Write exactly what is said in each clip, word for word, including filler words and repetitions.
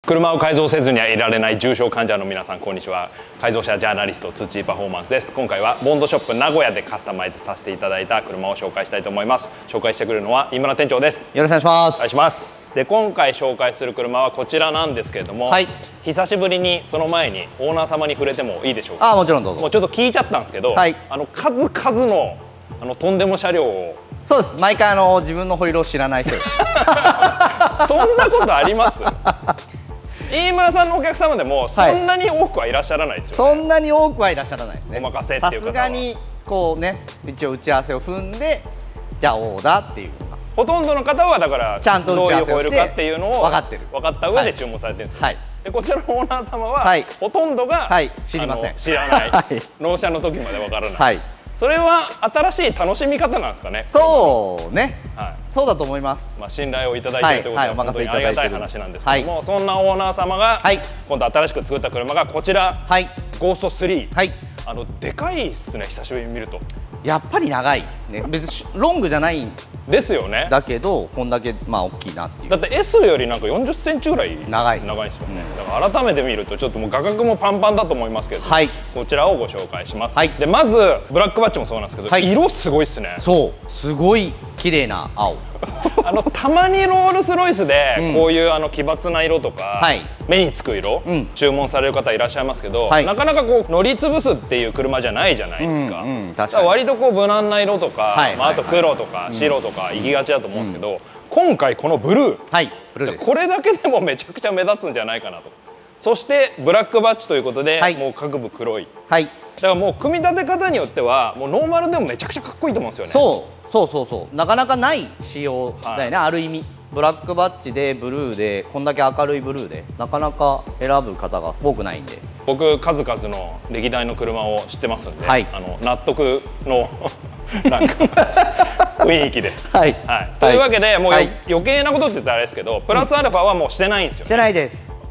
車を改造せずにはいられない重症患者の皆さん、こんにちは。改造車ジャーナリストツーチーパフォーマンスです。今回はボンドショップ名古屋でカスタマイズさせていただいた車を紹介したいと思います。紹介してくれるのは飯村店長です。 よろしくお願いします。 お願いします。で、今回紹介する車はこちらなんですけれども、はい、久しぶりにその前にオーナー様に触れてもいいでしょうか。 あ、もちろんどうぞ。 もうちょっと聞いちゃったんですけど、はい、あの数々のあのとんでも車両を。 そうです。毎回あの自分のホイールを知らない人です。 そんなことあります？飯村さんのお客様でもそんなに多くはいらっしゃらないですよね。 そんなに多くはいらっしゃらないですね。 お任せっていう方は。 さすがにこうね、一応打ち合わせを踏んで、じゃあオーダーっていうのが。 ほとんどの方はだからちゃんとどういうホイールかっていうのを分かってる。 分かった上で注文されてるんですよ。はい。でこちらのオーナー様は、はい、ほとんどが、 はい、知りません。 知らない。はい、納車の時まで分からない。はい。それは新しい楽しみ方なんですかね。 そうね。はい。そうだと思います。 まあ信頼をいただいているということは本当にありがたい話なんですけども、そんなオーナー様が今度新しく作った車がこちら、ゴーストスリー。はい。あのでかいっすね、久しぶりに見ると。 やっぱり長いね。別にロングじゃないんですよね。 だけどこんだけまあ大きいなっていう。 だって エス よりなんかよんじゅっセンチぐらい長い長いですよね。だから改めて見るとちょっともう画角もパンパンだと思いますけど、はい、こちらをご紹介します。はい、でまずブラックバッジもそうなんですけど、はい、色すごいっすね。そうすごい綺麗な青。あのたまにロールスロイスでこういうあの奇抜な色とか、はい、目につく色、うん、注文される方いらっしゃいますけど、はい、なかなかこう乗り潰すっていう車じゃないじゃないですか。だから割とこう無難な色とか、まああと黒とか白とか行きがちだと思うんですけど、うん、今回このブルー、はい、ブルーです。これだけでもめちゃくちゃ目立つんじゃないかなと。そしてブラックバッジということで、はい、もう各部黒い。はい。だからもう組み立て方によってはもうノーマルでもめちゃくちゃかっこいいと思うんですよね。そうそうそうそうなかなかない仕様だよね、はい、ある意味。ブラックバッジでブルーでこんだけ明るいブルーでなかなか選ぶ方が多くないんで、僕数々の歴代の車を知ってますんで、はい、あの納得のなんか雰囲気です。はい、はい、というわけでもう、はい、余計なことって言ったらあれですけど、プラスアルファはもうしてないんですよね。してないです。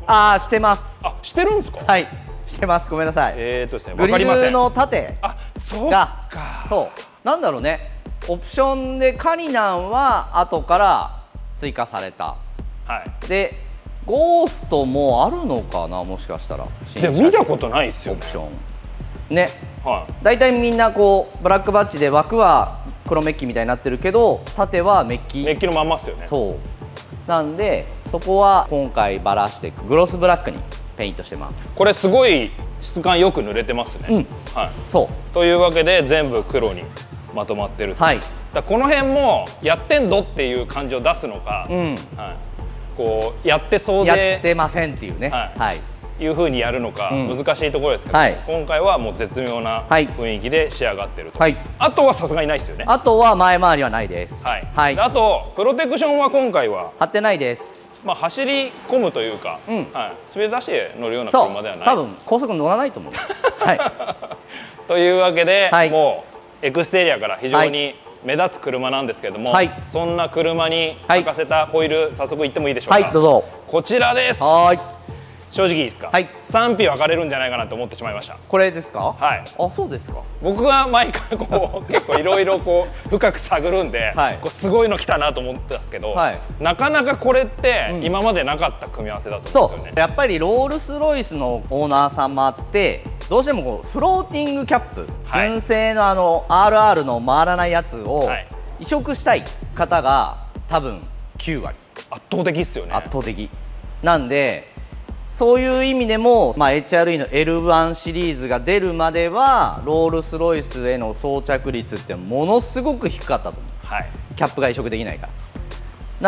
ああ、してます。あ、してるんですか。はい、してます。ごめんなさい。えーとですね、グリルの縦が、そうか、そうなんだろうね。オプションでカニナンは後から追加された。はい。でゴーストもあるのかな、もしかしたら。でも見たことないですよね。オプション。ね。はい。だいたいみんなこうブラックバッジで枠は黒メッキみたいになってるけど、縦はメッキ。メッキのまんまですよね。そう。なんでそこは今回バラしてグロスブラックにペイントしてます。これすごい質感よく塗れてますね。うん。はい。そう。というわけで全部黒にまとまってる。はい。だこの辺もやってんどっていう感じを出すのか、うん、はい。こうやってそうでやってませんっていうね。はい。はい、いう風にやるのか難しいところですけど、うん、はい、今回はもう絶妙な雰囲気で仕上がってると。はい。あとはさすがにないですよね。あとは前回りはないです。はい。はい。あとプロテクションは今回は貼ってないです。まあ走り込むというか、うん、はい。スピード出して乗るような車ではない。多分高速乗らないと思う。はい。というわけで、はい、もうエクステリアから非常に目立つ車なんですけども、はい、そんな車に履かせたホイール、早速行ってもいいでしょうか。はい、どうぞ。こちらです。はい。正直いいですか。はい。賛否分かれるんじゃないかなと思ってしまいました。これですか。はい。あ、そうですか。僕は毎回こう結構いろいろこう深く探るんで、はい、こうすごいの来たなと思ってたんですけど、はい、なかなかこれって今までなかった組み合わせだと思うんですよね。そう。やっぱりロールスロイスのオーナー様ってどうしてもこうフローティングキャップ、はい、純正のあの アールアール の回らないやつを移植したい方が多分きゅうわり。圧倒的ですよね。圧倒的なんで、そういう意味でも、まあ、エイチアールイー の エルワン シリーズが出るまではロールスロイスへの装着率ってものすごく低かったと思う。はい、キャップが移植できないから。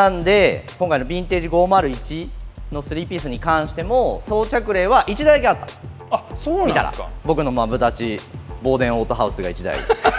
なんで今回のヴィンテージごーまるいちのスリーピースに関しても装着例はいちだいだけあった。あ、そうなんですか。僕のマブダチボーデンオートハウスがいちだい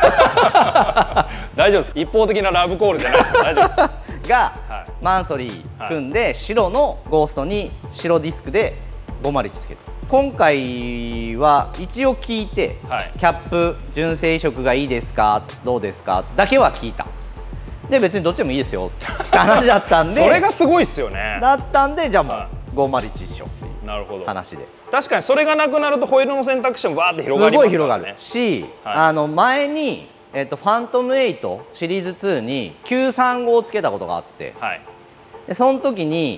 大丈夫です。一方的なラブコールじゃないですか。大丈夫ですが、はい、マンソリー組んで白のゴーストに白ディスクでごーまるいちつけた。今回は一応聞いて、はい、キャップ純正移植がいいですかどうですかだけは聞いた。で別にどっちでもいいですよって話だったんでそれがすごいっすよね。だったんでじゃあもう、はい、ごーまるいち一緒っていう話で。確かにそれがなくなるとホイールの選択肢もバーって広がりますからね。すごい広がるし、はい、あの前に、えっと、ファントムエイトシリーズツーにきゅうさんごをつけたことがあって、はい、でその時に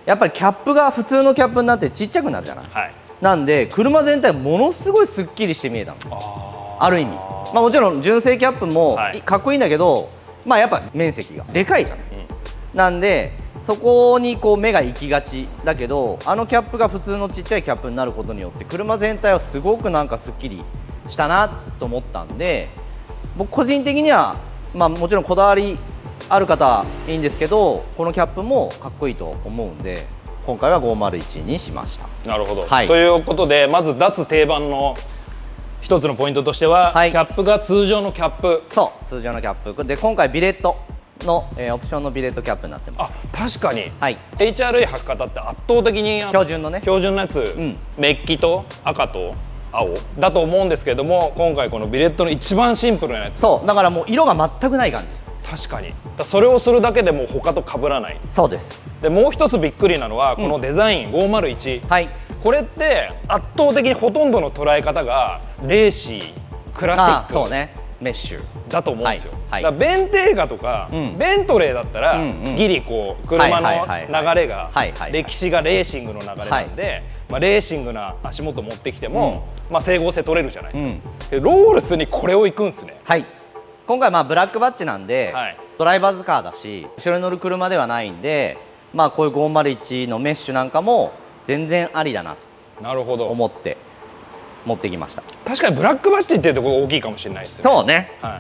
やっぱりキャップが普通のキャップになってちっちゃくなるじゃない、はい、なんで車全体ものすごいすっきりして見えたの。 あ, ある意味、まあ、もちろん純正キャップもかっこいいんだけど、まあやっぱ面積がでかいじゃない、うん、なんでそこにこう目が行きがちだけど、あのキャップが普通のちっちゃいキャップになることによって車全体はすごくなんかすっきりしたなと思ったんで、僕個人的にはまあもちろんこだわりある方はいいんですけど、このキャップもかっこいいと思うんで今回はごまるいちにしました。 なるほど、はい、ということでまず脱定番の一つのポイントとしては、はい、キャップが通常のキャップ。 そう通常のキャップで今回ビレットの、えー、オプションのビレットキャップになってます。 あ、確かに、はい、エイチアールエー 履く方って圧倒的に標準のね標準のやつ、うん、メッキと赤と青だと思うんですけれども、今回このビレットの一番シンプルなやつ。 そうだからもう色が全くない感じ。 確かにだそれをするだけでもう他と被らない。 そうです。 でもう一つびっくりなのはこのデザインごまるいち、はい、これって圧倒的にほとんどの捉え方がレーシークラシック。 そうね、メッシュだと思うんですよ。だからベンテーガとか、うん、ベントレーだったら、うんうん、ギリこう車の流れが歴史がレーシングの流れなんで、まあ、レーシングな足元持ってきても、うん、まあ整合性取れるじゃないですか、うん、ロールスにこれをいくんですね。 はい、今回まあブラックバッジなんで、はい、ドライバーズカーだし後ろに乗る車ではないんで、まあこういうごまるいちのメッシュなんかも全然ありだなとなるほど思って持ってきました。 確かにブラックバッジっていうところ大きいかもしれないですよね。 そうね、はい、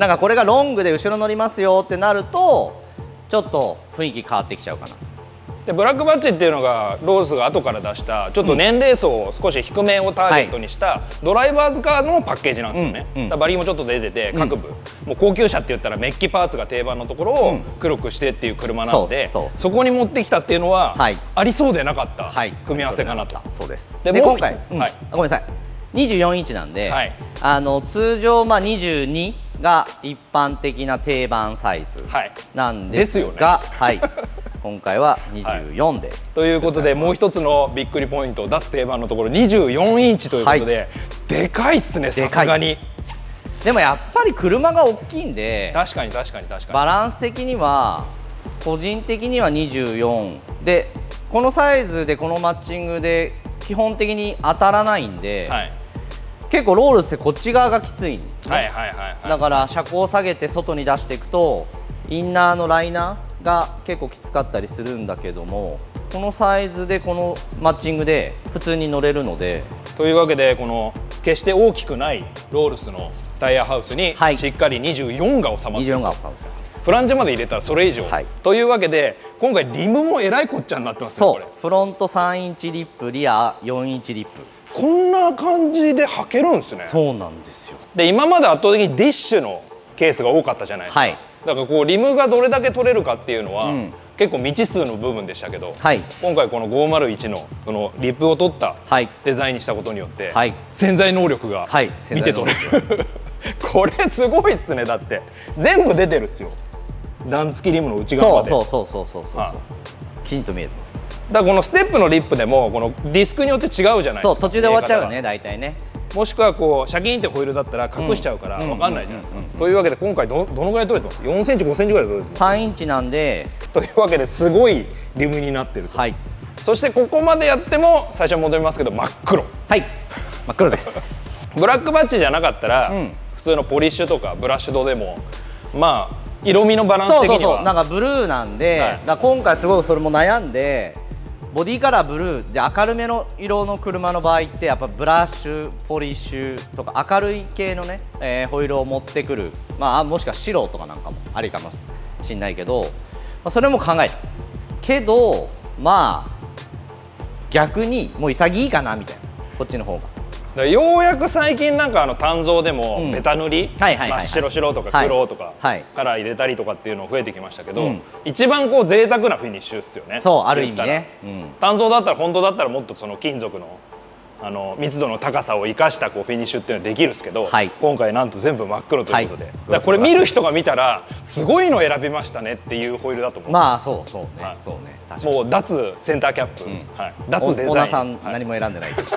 なんかこれがロングで後ろ乗りますよってなるとちょっと雰囲気変わってきちゃうかな。 でブラックバッジっていうのがロースが後から出したちょっと年齢層を少し低めをターゲットにしたドライバーズカーのパッケージなんですよね。うんうん、だバリーもちょっと出てて各部、うん、もう高級車って言ったらメッキパーツが定番のところを黒くしてっていう車なんで、うん、そ, そこに持ってきたっていうのは、はい、ありそうでなかった組み合わせかなと。 そうです。で今回、うん、はい、ごめんなさいにじゅうよんインチなんで、はい、あの通常まあにじゅうにが一般的な定番サイズなんですが、はい、今回はにじゅうよんで、はい、 ということでもう一つのびっくりポイント出す定番のところにじゅうよんインチということで、はい、でかいっすね。さすがにでもやっぱり車が大きいんで、 確かに確かに確かにバランス的には個人的にはにじゅうよんで、このサイズでこのマッチングで基本的に当たらないんで、はい、結構ロールスってこっち側がきついんですね。だから車高を下げて外に出していくとインナーのライナーが結構きつかったりするんだけども、このサイズでこのマッチングで普通に乗れるので。 というわけでこの決して大きくないロールスのタイヤハウスにしっかりにじゅうよんが収まっている、はい、にじゅうよんが収まってます。フランジャまで入れたらそれ以上、はい、というわけで今回リムもえらいこっちゃになってますね。 そうフロントさんインチリップ、リアよんインチリップ、 こんな感じで履けるんですね。 そうなんですよ。 で今まで圧倒的にディッシュのケースが多かったじゃないですか、はい、だからこうリムがどれだけ取れるかっていうのは、うん、結構未知数の部分でしたけど、はい、今回このごまるいちのこのリップを取ったデザインにしたことによって、はい、潜在能力が見て取れる、これすごいっすね。だって全部出てるっすよ、段付きリムの内側まで。 そうそうそうそうそうそう、はあ、きちんと見えてます。 だからこのステップのリップでもこのディスクによって違うじゃないですか。 そう途中で終わっちゃうよね大体ね。 もしくはこうシャキーンってホイールだったら隠しちゃうから分かんないじゃないですか。というわけで今回 ど, どのぐらい取れてます？よんセンチごセンチぐらい取れてます。 さんインチなんで。 というわけですごいリムになってると、はい、そしてここまでやっても最初に戻りますけど真っ黒。 はい真っ黒ですブラックバッジじゃなかったら、うん、普通のポリッシュとかブラッシュドでもまあ色味のバランス的にはそうそうそう、 なんかブルーなんで、はい、だ今回すごいそれも悩んで、ボディカラーブルーで明るめの色の車の場合ってやっぱブラッシュポリッシュとか明るい系のね、えー、ホイールを持ってくる、まあもしくは白とかなんかもありかもしれないけど、まあ、それも考えたけど、まあ逆にもう潔いかなみたいな、こっちの方が。 ようやく最近なんかあの鍛造でもベタ塗り、真っ白白とか黒とかカラー入れたりとかっていうの増えてきましたけど、うん、一番こう贅沢なフィニッシュですよね。 そうある意味ね、うん、 鍛造だったら本当だったらもっとその金属のあの密度の高さを生かしたこうフィニッシュっていうのはできるんですけど、はい、今回なんと全部真っ黒ということで、はい、だからこれ見る人が見たらすごいの選びましたねっていうホイールだと思う。 まあそうそうね、はい、そうね、 確かにもう脱センターキャップ、うん、はい、脱デザイン、 オーナーさん何も選んでないけど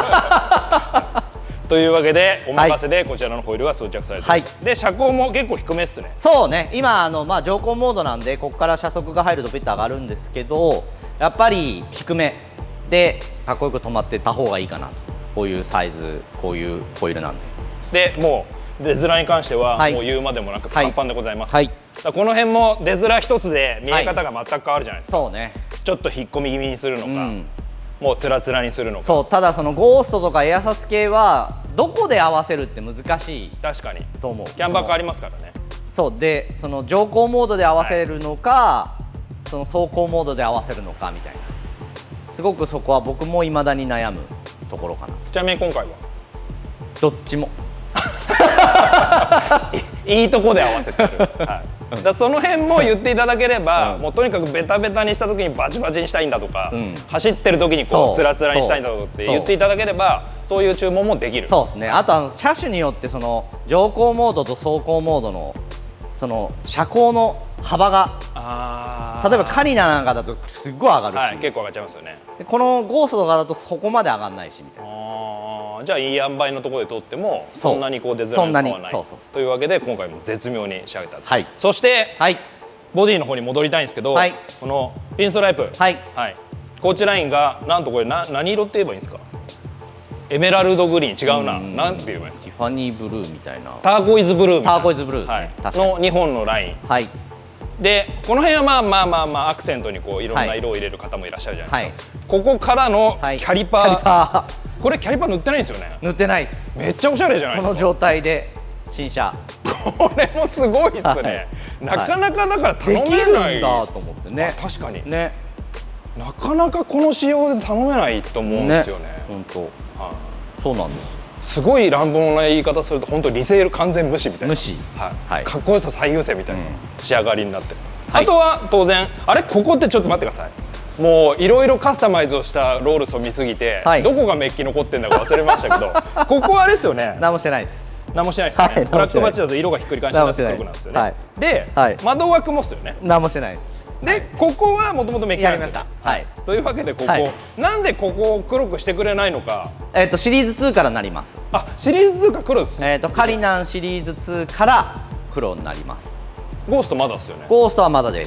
というわけでお任せでこちらのホイールが装着されている、はい、で車高も結構低めっすね。 そうね、今あの、まあ、乗降モードなんでここから車速が入るとピッと上がるんですけど、 やっぱり低めでかっこよく止まってた方がいいかなと。こういうサイズ、こういうホイールなんで。でもう出面に関しては、はい、もう言うまでもなくパンパンでございます。はい、この辺も出面一つで見え方が全く変わるじゃないですか。はい、そうね。ちょっと引っ込み気味にするのか、うん、もうつらつらにするのか。 そう、ただそのゴーストとかエアサス系はどこで合わせるって難しい。 確かに。 と思う。 キャンバー変わりますからね。 そうで、その乗降モードで合わせるのか、はい、その走行モードで合わせるのかみたいな。すごくそこは僕も未だに悩むところかな。 ちなみに今回はどっちもいいとこで合わせてる、はい、だその辺も言っていただければ、うん、もうとにかくベタベタにした時にバチバチにしたいんだとか、うん、走ってる時にこうつらつらにしたいんだとかって言っていただければ、そういう注文もできる。 そうですね。あとあの車種によってその乗降モードと走行モードのその車高の幅が、あ例えばカリナなんかだとすっごい上がるし、はい、 結構上がっちゃいますよね。 でこのゴーストとかだとそこまで上がらないしみたいな。 あじゃあいい塩梅のところで通ってもそんなにこう出づらいのはないというわけで、今回も絶妙に仕上げた、はい、そして、はい、ボディの方に戻りたいんですけど、はい、このピンストライプ、はいはい、コーチラインがなんとこれな何色って言えばいいんですか。エメラルドグリーン違うな、なんて言えばいいんですか。 ティファニーブルーみたいな、 ターコイズブルーみたいな、 ターコイズブルー、 はい、のにほんのライン、はい、でこの辺はまあまあまあまあアクセントにこういろんな色を入れる方もいらっしゃるじゃないですか、はい、ここからのキャリパー、はい、キャリパーこれキャリパー塗ってないんですよね。 塗ってないです。 めっちゃおしゃれじゃないですか。 この状態で新車これもすごいっすね、はい、なかなかだから頼めないだと思ってね。 確かにね、なかなかこの仕様で頼めないと思うんですよね。 本当、はい、そうなんです。 すごい乱暴な言い方すると本当リセール完全無視みたいな、 無視、 はい、かっこよさ最優先みたいな仕上がりになってる、うん、あとは当然あれここってちょっと待ってください、もういろいろカスタマイズをしたロールスを見すぎて、はい、どこがメッキ残ってんだか忘れましたけどここはあれですよね。 何もしてないです。 何もしてないですよね、はい、ブラックバッチだと色がひっくり返しになって黒くなんですよね、はい、で、はい、窓枠もっすよね。 何もしてないです。 でここはもともとメッキありました。はい。というわけでここ、はい、なんでここを黒くしてくれないのか。 えっとシリーズツーからなります。 あ、シリーズツーが黒です。 えっとカリナンシリーズツーから黒になります。 ゴーストまだですよね。 ゴーストはまだです。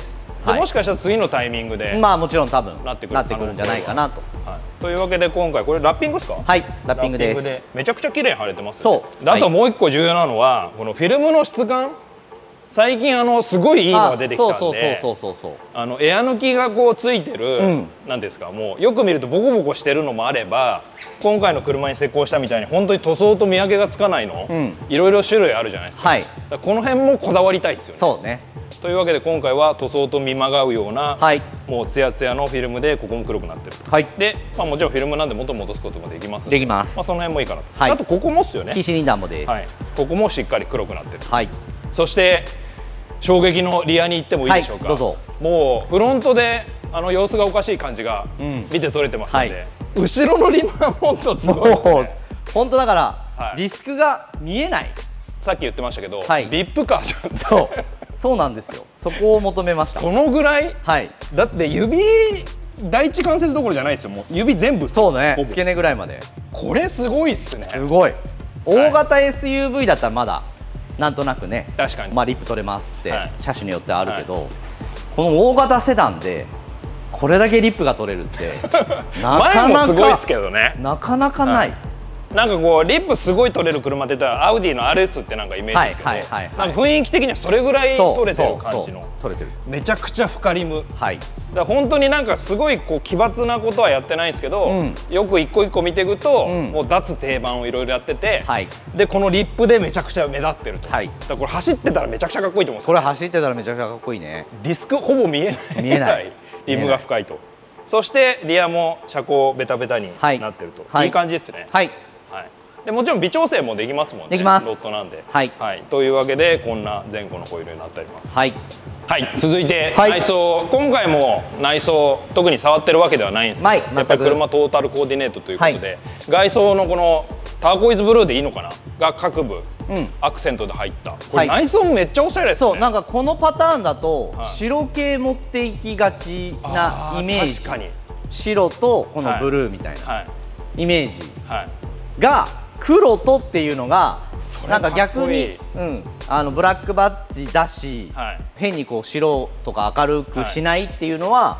でもしかしたら次のタイミングで、 まあもちろん多分なってくるんじゃないかなと。 はい。というわけで今回これラッピングですか？ はい、ラッピングです。 めちゃくちゃ綺麗に貼れてますよね。そう。あともう一個重要なのはこのフィルムの質感。最近あのすごいいいのが出てきたんで、あのエア抜きがこうついてる、うん、なんですか、もうよく見るとボコボコしてるのもあれば、今回の車に施工したみたいに本当に塗装と見分けがつかないの、うん、いろいろ種類あるじゃないですか。はい、この辺もこだわりたいですよね。 そうね。 というわけで今回は塗装と見まがうような、はい、もうツヤツヤのフィルムでここも黒くなってる。はい、で、まあ、もちろんフィルムなんで元戻すこともできますので、 できます。 まあその辺もいいかなと。はい、あとここもっすよね。 キーシリンダーもです。はい、 ここもしっかり黒くなってる。はい、そして衝撃のリアに行ってもいいでしょうか。はい、どうぞ。もうフロントであの様子がおかしい感じが見て取れてますので、うん、はい、後ろのリムは本当すごいですね。 本当だから、はい、ディスクが見えない。 さっき言ってましたけど、はい、ビップカーじゃん。 そうそうなんですよ。そこを求めました。 そのぐらい、はい、だって指第一関節どころじゃないですよ。もう指全部。 そうね。付け根ぐらいまで。 これすごいっすね。 すごい。大型 エスユーブイ だったらまだなんとなくね、 確かに、 まあリップ取れますって、はい、車種によってあるけど、はい、この大型セダンでこれだけリップが取れるってなかなかすごいですけどね。 なかなかない。はい、 なんかこうリップすごい取れる車って言ったらアウディの アールエス ってなんかイメージですけど、なんか雰囲気的にはそれぐらい取れてる感じの、 取れてる、 めちゃくちゃ深リム。はい、だから本当になんかすごいこう奇抜なことはやってないんですけど、うん、よく一個一個見ていくと、うん、もう脱定番をいろいろやってて、はい、でこのリップでめちゃくちゃ目立ってると。はい、だからこれ走ってたらめちゃくちゃかっこいいと思うんですよ、ね。 これ走ってたらめちゃくちゃかっこいいね。 ディスクほぼ見えない。見えない。リムが深いと。そしてリアも車高ベタベタになってると、はい、いい感じですね。はい。はい。でもちろん微調整もできますもんね。 できます。 ロットなんで。はい。はい。というわけでこんな前後のホイールになっております。はい。はい。続いて内装、はい、今回も内装特に触ってるわけではないんですけど、はい、やっぱり車トータルコーディネートということで、はい、外装のこのターコイズブルーでいいのかなが各部、うん、アクセントで入った。これ内装もめっちゃおしゃれですね。 そう、なんかこのパターンだと白系持っていきがちなイメージ。確かに。白とこのブルーみたいなイメージが黒とっていうのがなんか逆に、うん、あのブラックバッジだし、はい、変にこう白とか明るくしないっていうのは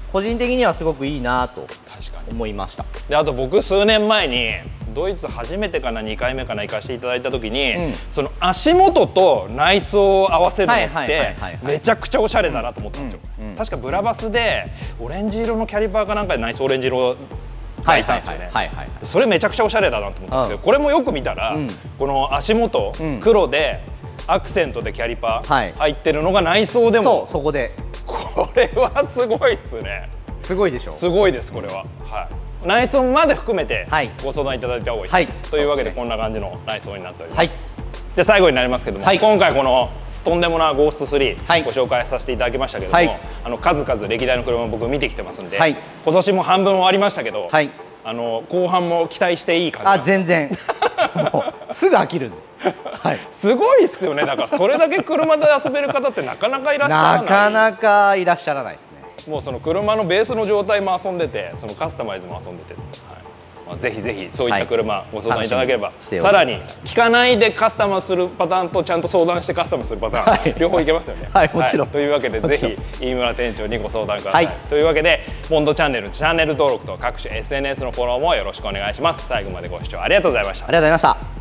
個人的にはすごくいいなと思いました。 であと僕数年前にドイツ初めてかなにかいめかな行かせていただいた時に、うん、その足元と内装を合わせるのってめちゃくちゃおしゃれだなと思ったんですよ。確かブラバスでオレンジ色のキャリパーかなんかで内装オレンジ色がいたんですよね。それめちゃくちゃおしゃれだなと思ったんですけど、これもよく見たら、うん、この足元、うん、黒でアクセントでキャリパー入ってるのが内装でも、 そうそこでこれはすごいっすね。 すごいでしょ。 すごいですこれは、うん、はい。内装まで含めてご相談いただいた方がいいです、はい、というわけでこんな感じの内装になっております、はい、じゃあ最後になりますけども、はい、今回このとんでもなゴーストスリーご紹介させていただきましたけども、はい、あの数々歴代の車を僕見てきてますんで、はい、今年も半分終わりましたけど、はい、あの後半も期待していい感じ。 あ、全然もうすぐ飽きるんで、 はい、すごいっすよね。だからそれだけ車で遊べる方ってなかなかいらっしゃらない。 なかなかいらっしゃらないですね。 もうその車のベースの状態も遊んでて、そのカスタマイズも遊んでて、はい、まあ、ぜひぜひそういった車ご相談いただければ、はい、さらに聞かないでカスタマイズするパターンとちゃんと相談してカスタマイズするパターン、はい、両方いけますよね。 はい、もちろん、はい、 というわけでぜひ飯村店長にご相談ください、はい、というわけでボンドチャンネルチャンネル登録と各種 エスエヌエス のフォローもよろしくお願いします。最後までご視聴ありがとうございました。 ありがとうございました。